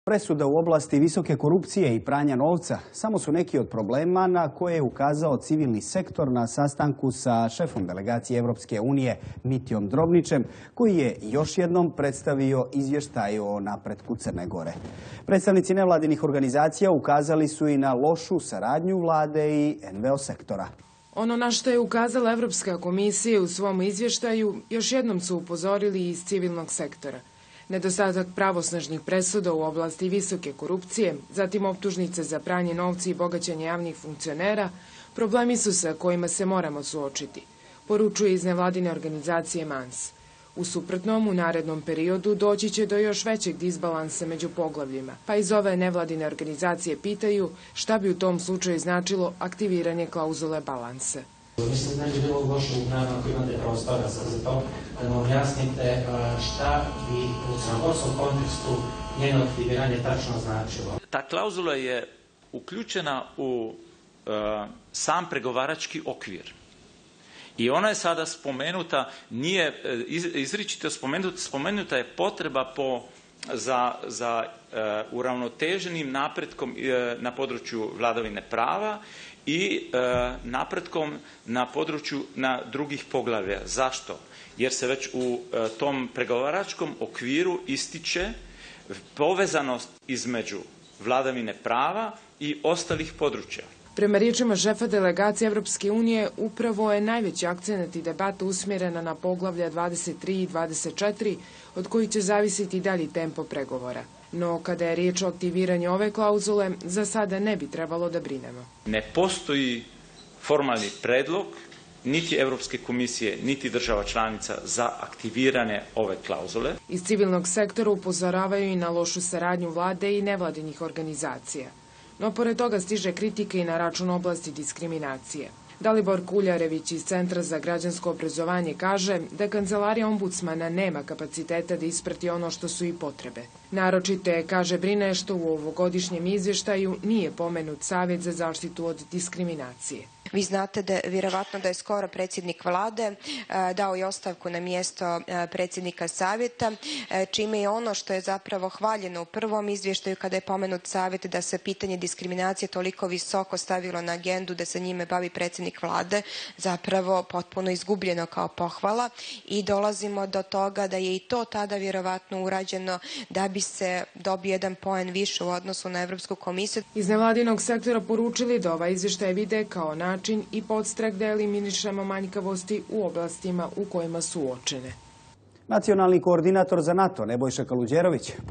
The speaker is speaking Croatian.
Presuda u oblasti visoke korupcije i pranja novca samo su neki od problema na koje je ukazao civilni sektor na sastanku sa šefom delegacije Evropske unije Mitjom Drobnićem, koji je još jednom predstavio izvještaj o napretku Crne Gore. Predstavnici nevladinih organizacija ukazali su i na lošu saradnju vlade i NVO sektora. Ono na što je ukazala Evropska komisija u svom izvještaju još jednom su upozorili iz civilnog sektora. Nedostatak pravosnažnih presuda u oblasti visoke korupcije, zatim optužnice za pranje novca i bogaćenje javnih funkcionera, problemi su sa kojima se moramo suočiti, poručuje iz nevladine organizacije MANS. U suprotnom, u narednom periodu doći će do još većeg disbalansa među poglavljima, pa iz ove nevladine organizacije pitaju šta bi u tom slučaju značilo aktiviranje klauzule balansa. Mislim da je bilo loše naravno ako imate prostora za to da nam objasnite šta bi u crnogorskom kontekstu njeno aktiviranje tačno značilo. Ta klauzula je uključena u sam pregovarački okvir. I ona je sada spomenuta, nije izričito spomenuta je potreba za uravnoteženim napretkom na području vladavine prava i napretkom na području drugih poglavlja. Zašto? Jer se već u tom pregovaračkom okviru ističe povezanost između vladavine prava i ostalih područja. Prema riječima šefa delegacije Evropske unije, upravo je najveći akcenat i debata usmjerena na poglavlja 23 i 24, od kojih će zavisiti dalji tempo pregovora. No, kada je riječ o aktiviranju ove klauzule, za sada ne bi trebalo da brinemo. Ne postoji formalni predlog niti Evropske komisije, niti država članica za aktiviranje ove klauzule. Iz civilnog sektora upozoravaju i na lošu saradnju vlade i nevladinih organizacija. No, pored toga stiže kritika i na račun oblasti diskriminacije. Dalibor Kuljarević iz Centra za građansko obrazovanje kaže da kancelarija ombudsmana nema kapaciteta da isprati ono što su i potrebe. Naročite, kaže, brine što u ovogodišnjem izvještaju nije pomenut Savjet za zaštitu od diskriminacije. Vi znate da vjerovatno da je skoro predsjednik vlade dao i ostavku na mjesto predsjednika savjeta, čime je ono što je zapravo hvaljeno u prvom izvještaju kada je pomenut savjet da se pitanje diskriminacije toliko visoko stavilo na agendu da se njime bavi predsjednik vlade, zapravo potpuno izgubljeno kao pohvala i dolazimo do toga da je i to tada vjerovatno urađeno da bi se dobio jedan poen više u odnosu na Evropsku komisiju. Iz nevladinog sektora poručili da ovaj izvještaj vide kao način i podstrek da eliminišemo manjkavosti u oblastima u kojima su uočene. Nacionalni koordinator za NATO Nebojša Kaluđerović